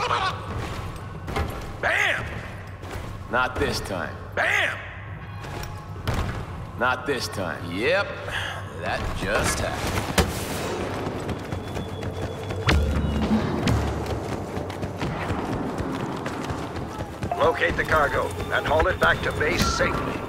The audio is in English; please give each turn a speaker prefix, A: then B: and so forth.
A: Bam!
B: Not this time.
A: Bam!
B: Not this time. Yep, that just happened.
A: Locate the cargo and haul it back to base safely.